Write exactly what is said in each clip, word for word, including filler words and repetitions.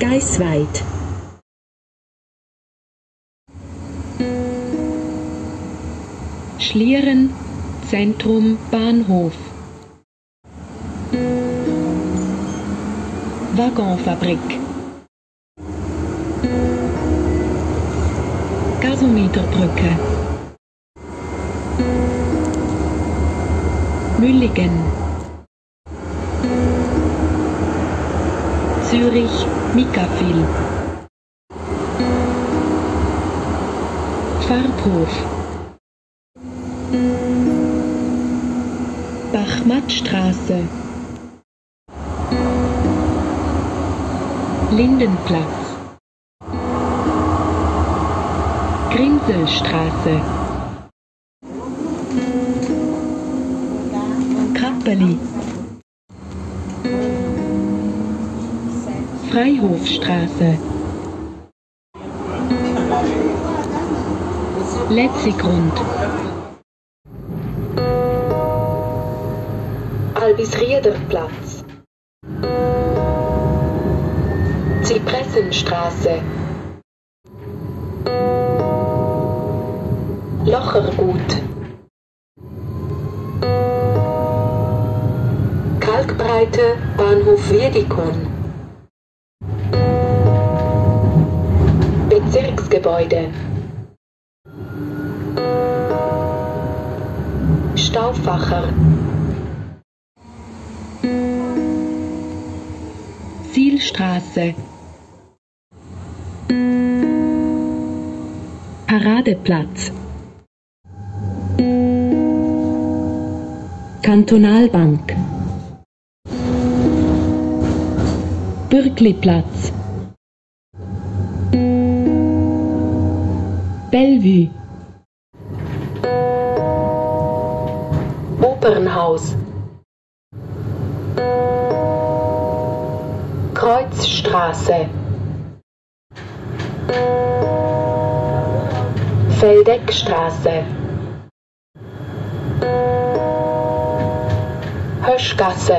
Geisweid. Schlieren, Zentrum, Bahnhof. Waggonfabrik. Gasometerbrücke. Mülligen. Zürich, Mikafil. Farbhof. Bachmattstraße. Lindenplatz. Grinselstraße. Krappeli. Freihofstraße. Letzigrund. Albisriederplatz. Zypressenstraße. Lochergut. Kalkbreite, Bahnhof Wiedikon. Bezirksgebäude. Stauffacher. Zielstraße. Paradeplatz. Kantonalbank. Bürkliplatz. Bellevue. Opernhaus. Kreuzstraße. Feldeckstraße. Höschgasse.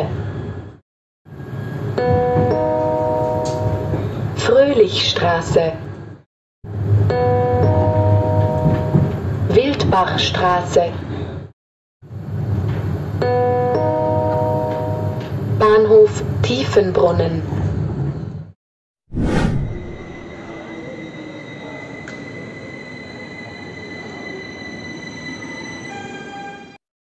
Fröhlichstraße. Wildbachstraße. Bahnhof Tiefenbrunnen.